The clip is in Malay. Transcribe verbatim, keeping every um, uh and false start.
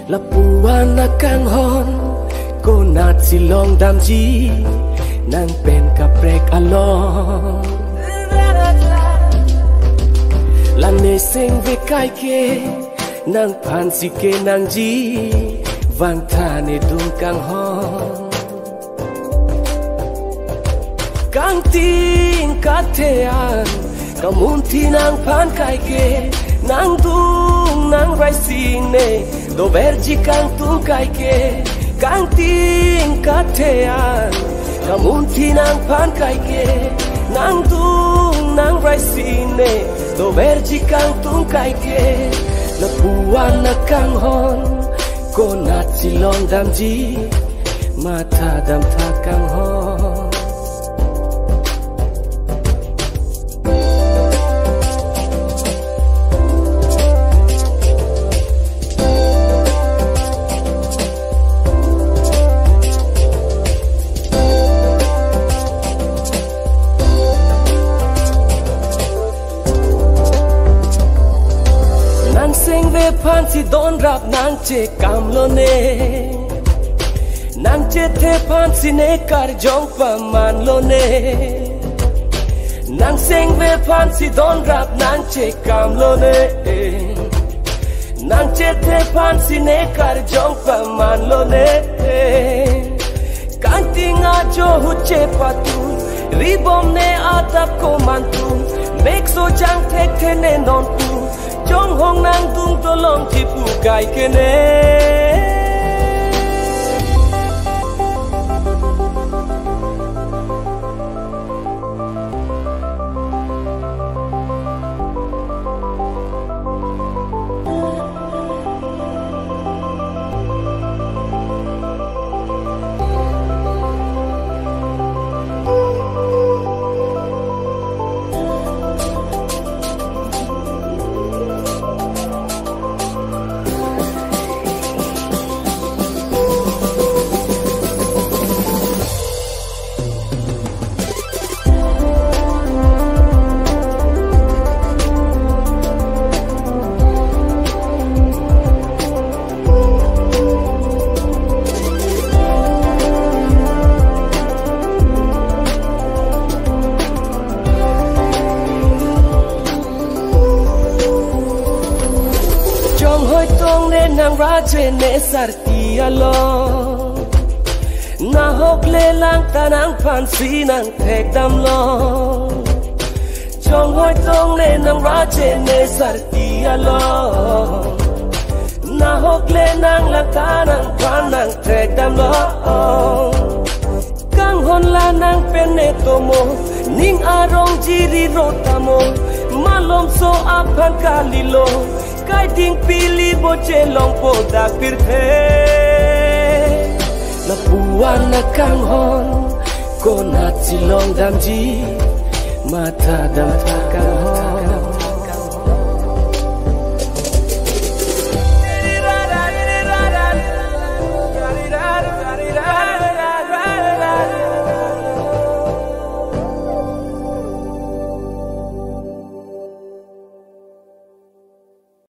la puana kang hon ko nat silong dam ji nang pen ka prek along la ne sing ve kai ke nang phan si ke nang ji vang tha ne dung kang hon kang tin ka the an ka mun thi nang phan kai ke nang dung nang rai si ne do verji kang tu kai ke kang tin ka the an ka mun thi nang phan kai ke nang dung nang rai si ne do verji kang tu kai ke la puan na kang hon ko nat silong dam ji ma tha dam tha kang hon phan si don rap nang che kam lo ne nang che the phan si ne kar jong pa man lo ne nang sing ve phan si don rap nang che kam lo ne nang che the phan si ne kar jong pa man lo ne kan tinga jo hu che pa tu ri bom ne atap ko man tu make so jang thek the ne non tu trong hong nang tung to long chi pu kai ke ne nang ra che ne sarti alo na hok le lang ta nang phan si nang thek dam lo chong hoi tong le nang ra che ne sarti alo na hok le nang lang ta nang phan nang thek dam lo kang hon la nang pen ne to mo ning arong ji ri ro ta mo malom so aphan ka li lo kai ting pili bo che long po da pir the la puan na kang hon ko nat silong dam ji ma tha dam tha kang hon